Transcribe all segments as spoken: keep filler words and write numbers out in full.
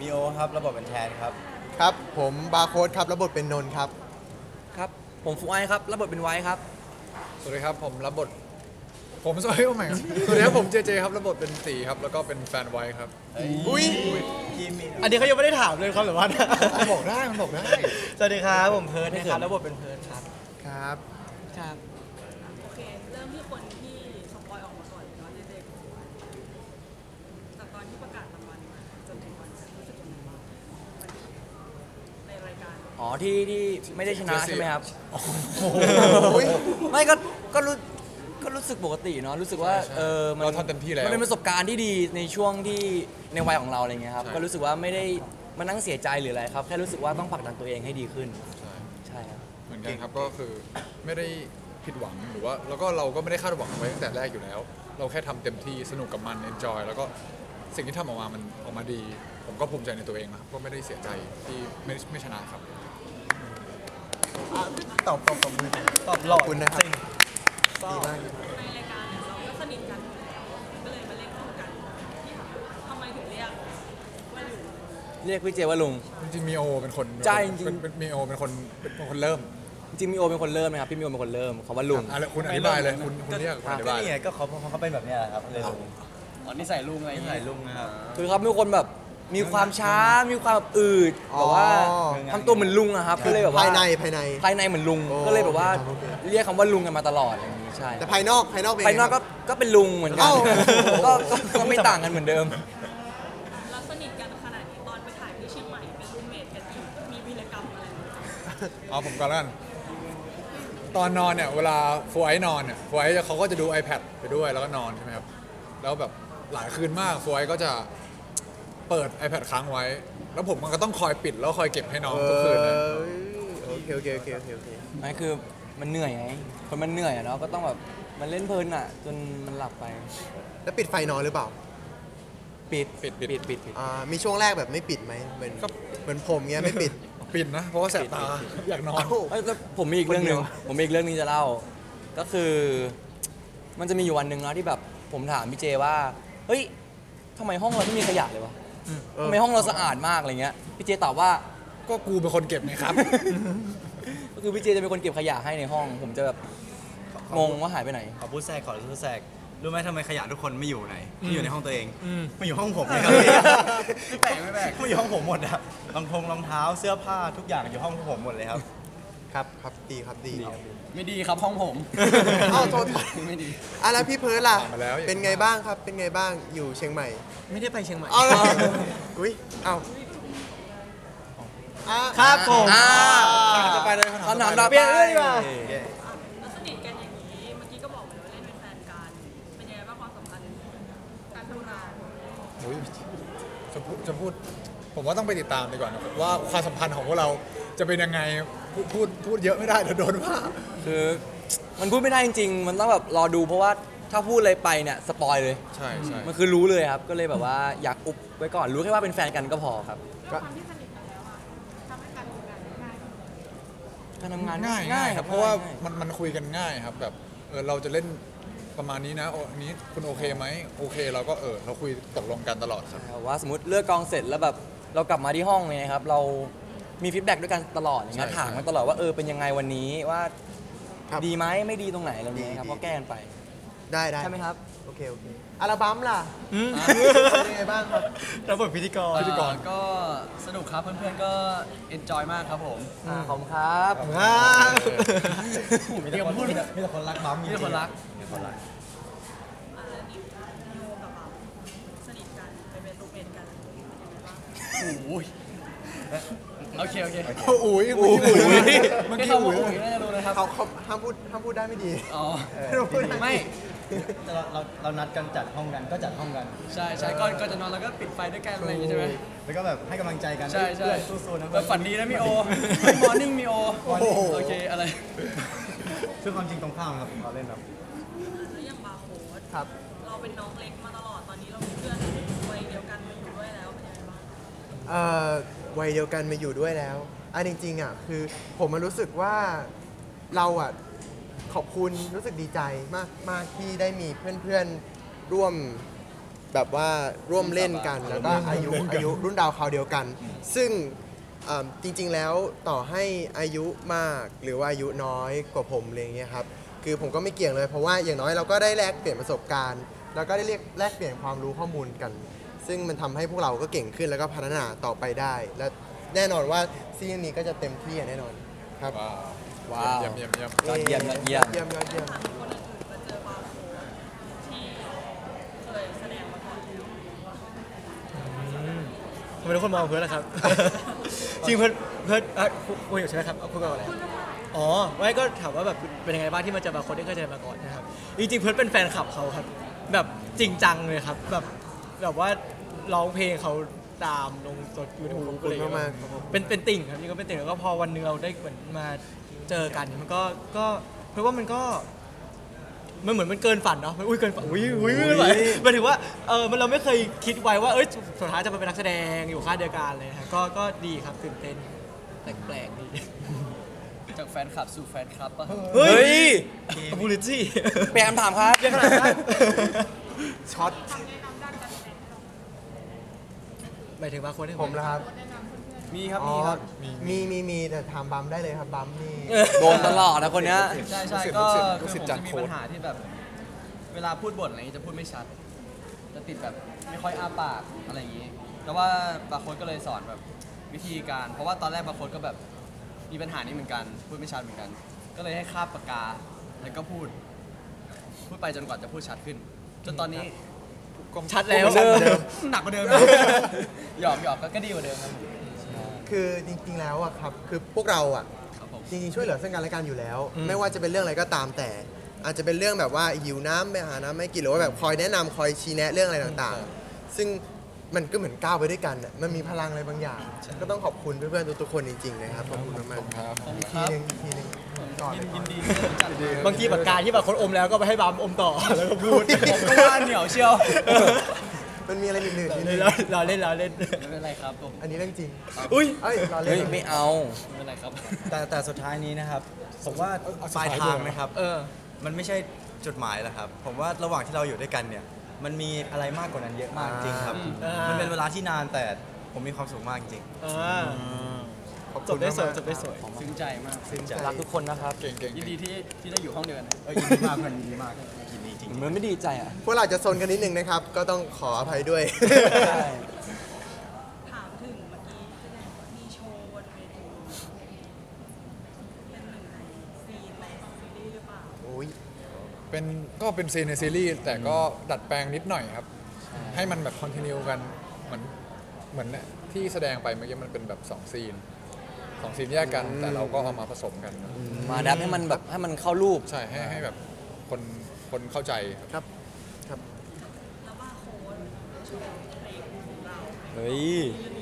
มีโอครับระบบเป็นแทนครับครับผมบาร์โค้ดครับรับบทเป็นนนท์ครับครับผมฟูไอครับรับบทเป็นไว้ครับสวัสดีครับผมรับบทผมสวัสดีครับสวัสดีครับผมเจเจครับรับบทเป็นตีครับแล้วก็เป็นแฟนไว้ครับอุ้ยอันนี้เขายังไม่ได้ถามเลยครับหรือว่ามันบอกได้มันบอกได้สวัสดีครับผมเพิร์ดนะครับรับบทเป็นเพิร์ดครับครับครับโอเคเริ่มที่คนที่สปอยออกมาก่อนเนาะเด็กๆจากตอนที่ประกาศรางวัลมาจนถึงวันนี้รู้สึกยังไงบ้างในรายการอ๋อที่ที่ไม่ได้ชนะใช่ไหมครับไม่ก็ก็รู้ก็รู้สึกปกติเนาะรู้สึกว่าเออมันเราทำเต็มที่แล้วมันเป็นประสบการณ์ที่ดีในช่วงที่ในวัยของเราอะไรเงี้ยครับก็รู้สึกว่าไม่ได้มานั่งเสียใจหรืออะไรครับแค่รู้สึกว่าต้องผลักดันตัวเองให้ดีขึ้นใช่ใช่ครับเหมือนกันครับก็คือไม่ได้ผิดหวังหรือว่าแล้วก็เราก็ไม่ได้คาดหวังไว้ตั้งแต่แรกอยู่แล้วเราแค่ทำเต็มที่สนุกกับมันเอนจอยแล้วก็สิ่งที่ทำออกมามันออกมาดีผมก็ภูมิใจในตัวเองนะครับก็ไม่ได้เสียใจที่ไม่ไม่ชนะครับตอบตอบตอบมือตอบหลอกคุณนะครับดีมากในรายการเนี่ยเราก็สนิทกันอยู่แล้วก็เลยมาเล่นคู่กันที่ทำไมถึงเรียกว่าลุงเรียกพี่เจว่าลุงจริงๆมีโอเป็นคนใช่จริงๆมีโอเป็นคนเป็นคนเริ่มจริงมีโอเป็นคนเริ่มนะครับพี่มีโอเป็นคนเริ่มเขาว่าลุงอะไรคุณอธิบายเลยคุณคุณเรียกอธิบายนี่ก็เขาเขาเป็นแบบนี้แหละครับเลยลุงอ๋อนี่ใส่ลุงอะไรนี่ใส่ลุงนะครับคือเขาเป็นคนแบบมีความช้ามีความอืดแบบว่าทำตัวเหมือนลุงอะครับก็เลยแบบว่าภายในภายในภายในเหมือนลุงก็เลยแบบว่าเรียกคำว่าลุงกันมาตลอดอย่างนี้ใช่แต่ภายนอกภายนอกภายนอกก็ก็เป็นลุงเหมือนกันก็ก็ไม่ต่างกันเหมือนเดิมแล้วสนิทกันขนาดนี้ตอนไปถ่ายที่เชียงใหม่เป็นรูมเมทกันอีกมีวีรกรรมอะไรอ๋อผมก็แล้วกันตอนนอนเนี่ยเวลาฟูไอนอนเนี่ยฟูไอเขาก็จะดู iPad ไปด้วยแล้วก็นอนใช่ไหมครับแล้วแบบหลายคืนมากฟูไอก็จะเปิด iPad ค้างไว้แล้วผมมันก็ต้องคอยปิดแล้วคอยเก็บให้น้องทุกคืนเลยโอเคโอเคโอเคโอเคโอเคนั่นคือมันเหนื่อยไงคนมันเหนื่อยอะเนาะก็ต้องแบบมันเล่นเพลินอะจนมันหลับไปแล้วปิดไฟนอนหรือเปล่าปิดปิดปิดปิดปิดอ่ามีช่วงแรกแบบไม่ปิดไหมเหมือนเหมือนผมเงี้ยไม่ปิดปิดนะเพราะว่าแสบตาอยากนอนแล้วผมมีอีกเรื่องนึงผมมีอีกเรื่องนึงจะเล่าก็คือมันจะมีอยู่วันหนึ่งนะที่แบบผมถามพี่เจว่าเฮ้ยทำไมห้องเราไม่มีขยะเลยวะทำไมห้องเราสะอาดมากอะไรเงี้ยพี่เจตอบว่าก็กูเป็นคนเก็บไงครับก็คือพี่เจจะเป็นคนเก็บขยะให้ในห้องผมจะแบบงงว่าหายไปไหนขอพูดแทรกขอพูดแทรกรู้ไหมทำไมขยะทุกคนไม่อยู่ไหนไม่อยู่ในห้องตัวเองไม่อยู่ห้องผมเลยครับไม่แปลกไม่แปลกไม่อยู่ห้องผมหมดครับรองทงรองเท้าเสื้อผ้าทุกอย่างอยู่ห้องผมหมดเลยครับครับครับดีครับดีไม่ดีครับห้องผมอ้าวโทษไม่ดีอ่ะแล้วพี่เพิร์ดล่ะเป็นไงบ้างครับเป็นไงบ้างอยู่เชียงใหม่ไม่ได้ไปเชียงใหม่อุ้ยเอ้าครับผมจะไปเลยคำถามต่อไปเลยดีกว่าแล้วสนิทกันอย่างนี้เมื่อกี้ก็บอกเลยว่าเล่นเป็นแฟนกันเป็นยังไงบ้างความสัมพันธ์การทำงานจะพูดจะพูดผมว่าต้องไปติดตามดีกว่านะว่าความสัมพันธ์ของพวกเราจะเป็นยังไงพูดพูดเยอะไม่ได้เดี๋ยวโดนว่าคือมันพูดไม่ได้จริงๆมันต้องแบบรอดูเพราะว่าถ้าพูดอะไรไปเนี่ยสปอยเลยใช่ใช่มันคือรู้เลยครับก็เลยแบบว่าอยากอุบไว้ก่อนรู้แค่ว่าเป็นแฟนกันก็พอครับก็การทำงานง่ายง่ายครับเพราะว่ามันมันคุยกันง่ายครับแบบเออเราจะเล่นประมาณนี้นะอันนี้คุณโอเคไหมโอเคเราก็เออเราคุยตกลงกันตลอดครับว่าสมมติเลือกกองเสร็จแล้วแบบเรากลับมาที่ห้องเนี่ยครับเรามีฟีดแบ็กด้วยกันตลอดอย่างเงี้ยถามกันตลอดว่าเออเป็นยังไงวันนี้ว่าดีไหมไม่ดีตรงไหนอะไรเงี้ยครับก็แก้กันไปได้ได้ใช่ไหมครับโอเคโอเคอัลบั้มล่ะเป็นยังไงบ้างครับรับบทพิธีกรพิธีกรก็สนุกครับเพื่อนๆก็เอนจอยมากครับผมขอบคุณครับมีแต่คนพูดมีแต่คนรักบั้มมีแต่คนรักมีแต่คนรักสนิทกันไปเป็นรูมเมทกันโอ้ยโอเคโอเคอุ้ยอุ้ยอุ้ยเมื่อกี้เขาอุ้ยน่าจะรู้นะครับเขาเขาห้ามพูดห้ามพูดได้ไม่ดีอ๋อไม่เราเราเรานัดกันจัดห้องกันก็จัดห้องกันใช่ใช่ก่อนก่อนจะนอนเราก็ปิดไฟด้วยกันอะไรอย่างงี้ใช่ไหมแล้วก็แบบให้กำลังใจกันใช่ใช่สู้ๆนะฝันดีนะมีโอมอร์นิ่งมีโอโอเคอะไรซึ่งความจริงตรงข้ามครับเราเล่นครับแล้วอย่างบาร์โค้ดครับเราเป็นน้องเล็กมาตลอดตอนนี้เรามีเพื่อนวัยเดียวกันมาอยู่ด้วยแล้วเป็นยังไงบ้างเอ่อวัยเดียวกันมาอยู่ด้วยแล้วอันจริงๆอ่ะคือผมมันรู้สึกว่าเราอ่ะขอบคุณรู้สึกดีใจมากมากที่ได้มีเพื่อนๆร่วมแบบว่าร่วมเล่นกันแล้วก็อายุอายุรุ่นดาวคราวเดียวกัน ซึ่งเอ่อจริงๆแล้วต่อให้อายุมากหรือว่าอายุน้อยกว่าผมอะไรอย่างเงี้ยครับคือผมก็ไม่เกี่ยงเลยเพราะว่าอย่างน้อยเราก็ได้แลกเปลี่ยนประสบการณ์ แล้วก็ได้เรียกแลกเปลี่ยนความรู้ข้อมูลกัน ซึ่งมันทำให้พวกเราก็เก่งขึ้นแล้วก็พัฒนาต่อไปได้ และแน่นอนว่าซีซั่นนี้ก็จะเต็มที่อย่างแน่นอนครับว้าวว้าวเยี่ยมเยี่ยมเยี่ยมยอดเยี่ยมยอดเยี่ยมเยี่ยมยอดเยี่ยมถามคนอื่นๆมาเจอบาร์โค้ดที่เคยแสดงมาก่อนแล้วทำไมทุกคนมองเพื่อนล่ะครับ จริงเพื่อนเพื่อนอ่ะคุยอยู่ใช่ไหมครับเอาคุยกันอะไรอ๋อไม่ก็ถามว่าแบบเป็นยังไงบ้างที่มาเจอบาร์โค้ดที่เคยเจอมาก่อนนะครับจริงๆเพื่อนเป็นแฟนคลับเขาครับแบบจริงจังเลยครับแบบแบบว่าร้องเพลงเขาตามลงสดยูทูบขอบอะคุณไรอย่างเงี้ยมากๆครับผมเป็นเป็นติ่งครับนี่ก็เป็นติ่งแล้วก็พอวันหนึงเราได้เหมือนมาเจอกันมันก็ก็เพราะว่ามันก็มันเหมือนมันเกินฝันเนาะมันอุ้ยเกินฝันอุ้ยอุ้ยไม่ไหวหมายถึงว่าเออมันเราไม่เคยคิดไว้ว่าเอ้ยสุดท้ายจะมาเป็นนักแสดงอยู่ค่ายเดียวกันเลยฮะก็ก็ดีครับตื่นเต้นแปลกๆดีจากแฟนคลับสู่แฟนคลับป่ะเฮ้เฮ้ยยบูลิจี้เปลี่ยนคำถามครับเรียกขนาดนั้นช็อตหมายถึงบางคนที่ผมแล้วครับมีครับอ๋อมีครับมีมีมีแต่ถามบัมได้เลยครับบัมนี่โดนตลอดนะคนเนี้ยใช่ใช่ลูกศิษย์ก็ลูกคือศิษย์ผมจัดจะมีโค้ดปัญหาที่แบบ เวลาพูดบทอะไรอย่างนี้จะพูดไม่ชัด จะติดแบบไม่ค่อยอ้าปากอะไรอย่างนี้ แต่ว่าบาโค้ดก็เลยสอนแบบวิธีการ เพราะว่าตอนแรกบาโค้ดก็แบบมีปัญหานี้เหมือนกัน พูดไม่ชัดเหมือนกัน ก็เลยให้คาบปากกา แล้วก็พูด พูดไปจนกว่าจะพูดชัดขึ้น จนตอนนี้ชัดแล้วเดิมหนักกว่าเดิม หยอกหยอกก็ดีกว่าเดิมครับคือจริงๆแล้วอะครับคือพวกเราอะครับผมจริงๆช่วยเหลือซึ่งกันและกันอยู่แล้ว ไม่ว่าจะเป็นเรื่องอะไรก็ตามแต่ อาจจะเป็นเรื่องแบบว่าหิวน้ำไปหาน้ำไม่กินหรือว่าแบบคอยแนะนำคอยชี้แนะเรื่องอะไรต่างๆ ซึ่งมันก็เหมือนก้าวไปด้วยกันอะมันมีพลังอะไรบางอย่าง ก็ต้องขอบคุณเพื่อนๆทุกๆคนจริงๆนะครับขอบคุณมากๆครับอีกทีหนึงอีกทีหนึงก่อนยินดีที่ได้รู้จักบางทีปากกาที่แบบคนอมแล้วก็ไปให้บัมอมต่อแล้วก็พูดผมก็ว่าเหนียวเชียวมันมีอะไรหนืดๆนิดนึงเราเราเล่นเราเล่นไม่เป็นไรครับผมอันนี้เรื่องจริงอุ้ยเอ้ยรอเล่เฮ้ยนไม่เอาไม่เป็นไรครับแต่แต่สุดท้ายนี้นะครับ ผมว่าเอาปลายสุดท้ายทางด้วยนะครับเออมันไม่ใช่จุดหมายแล้วครับ ผมว่าระหว่างที่เราอยู่ด้วยกันเนี่ย มันมีอะไรมากกว่านั้นเยอะมากจริงครับอ่ามัมันเป็นเวลาที่นานแต่ผมมีความสุขมากจริงอ่าขอบจคุบณได้สวยมากๆจบได้สวยซึ้งใจมากซึ้งใจรักทุกคนนะครับเก่งเก่งยินดีที่ที่ได้อยู่ห้องเดียวกันนะๆเออยินดีมากเพื่อนยินดีมากยินดีจริงเหมือนไม่ดีใจอ่ะพวกเราจะซนกันนิดนึงนะครับ ก็ต้องขออภัยด้วยใช่ถามถึงเมื่อกี้แสดงว่ามีโชว์บนเวทีเป็นหนึ่งในซีนในซีรีส์หรือเปล่าโอ้ยเป็นก็เป็นซีนในซีรีส์แต่ก็ดัดแปลงนิดหน่อยครับ ให้มันแบบคอนติเนียกันเหมือนเหมือนเนี่ยที่แสดงไปเมื่อกี้มันเป็นแบบสองซีนสองซีนแยกกัน แต่เราก็เอามาผสมกันมาดับให้มันแบบให้มันเข้ารูปใช่ให้ให้แบบคนคนเข้าใจครับครับ ครับแล้วบาร์โค้ดโชว์เพลงของเราเฮ้ย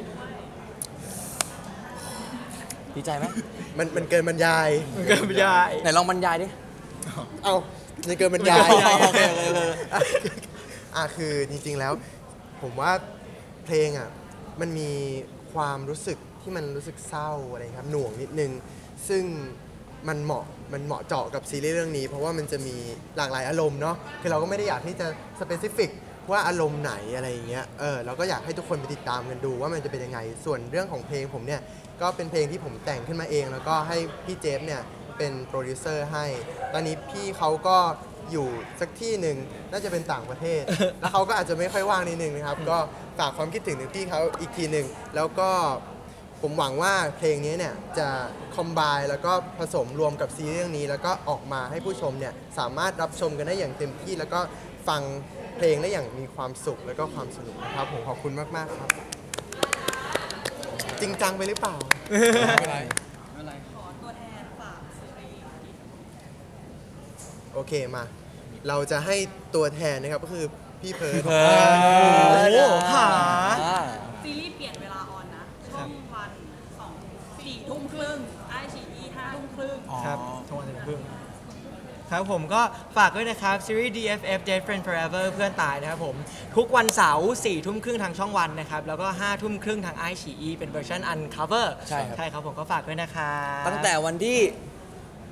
ดีใจไหมมันมันเกินบรรยายเกินไปได้ไหนลองบรรยายดิเอ้ามันเกินบรรยายโอเคโอเคโอเคโอเคอ่ะคือจริงๆแล้ว ผมว่าเพลงอ่ะมันมีความรู้สึกที่มันรู้สึกเศร้าอะไรครับหน่วงนิดนึง ซึ่งมันเหมาะมันเหมาะเจาะกับซีรีส์เรื่องนี้ เพราะว่ามันจะมีหลากหลายอารมณ์เนาะคือเราก็ไม่ได้อยากที่จะสเปซิฟิกว่าอารมณ์ไหนอะไรอย่างเงี้ยเออเราก็อยากให้ทุกคนไปติดตามกันดูว่ามันจะเป็นยังไง ส่วนเรื่องของเพลงผมเนี่ยก็เป็นเพลงที่ผมแต่งขึ้นมาเอง แล้วก็ให้พี่เจฟเนี่ยเป็นโปรดิวเซอร์ให้ ตอนนี้พี่เขาก็อยู่สักที่หนึ่งน่าจะเป็นต่างประเทศ แล้วเขาก็อาจจะไม่ค่อยว่างนิดนึงนะครับ ก็ฝากความคิดถึงถึงพี่เขาอีกทีหนึ่งแล้วก็ผมหวังว่าเพลงนี้เนี่ยจะคอมไบแล้วก็ผสมรวมกับซีรีส์เรื่องนี้ แล้วก็ออกมาให้ผู้ชมเนี่ยสามารถรับชมกันได้อย่างเต็มที่ แล้วก็ฟังเพลงได้อย่างมีความสุขแล้วก็ความสนุกนะครับผมขอบคุณมากๆครับ จริงจังไปหรือเปล่าไม่เป็นไรไม่เป็นไรขอตัวแทนฝากซีรีส์โอเคมา เราจะให้ตัวแทนนะครับก็คือพี่เพิร์ดเอโอ้โหหาซีรีส์เปลี่ยนเวลาออนนะ ช่องวันสองสี่ทุ่มครึ่งไอฉีอีห้าทุ่มครึ่งครับทวันถึงครึ่งครับผมก็ฝากด้วยนะครับ ซีรีส์ ดี เอฟ เอฟ Dead Friend Forever เพื่อนตายนะครับผม ทุกวันเสาร์สี่ทุ่มครึ่งทางช่องวันนะครับ แล้วก็ห้าทุ่มครึ่งทางไอฉีอีเป็นเวอร์ชัน Uncover ใช่ครับใช่ครับผมก็ฝากด้วยนะครับตั้งแต่วันที่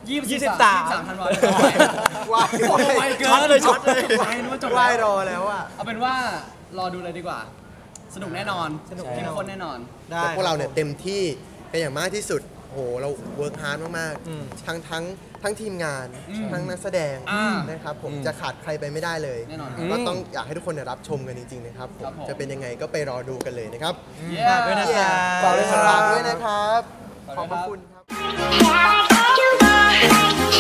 ยี่สิบยี่สิบสาสาม มธันวาคมวายโอ้ยไวเกินช็อตเลยช็อตเลยไวนึกว่าจบวายรแล้วอแล้วอ่ะเอาเป็นว่ารอดูเลยดีกว่า สนุกแน่นอนสนุกเข้มข้นแน่นอนได้แต่พวกเราเนี่ยเต็มที่เป็นอย่างมากที่สุดโหเราเวิร์กฮาร์ดมากอืมๆ ทั้งทั้งทั้งทีมงานอืมทั้งนักแสดงอ่านะครับผมอืมจะขาดใครไปไม่ได้เลยแน่นอนก็ต้องอยากให้ทุกคนเนี่ยรับชมกันจริง ๆ นะครับผมครับผมจะเป็นยังไงก็ไปรอดูกันเลยนะครับ Yeah ฝากด้วยนะครับฝากด้วยครับด้วยนะครับ ขฝาอก บด้วยครับพระคุณครับ Yeah, you are.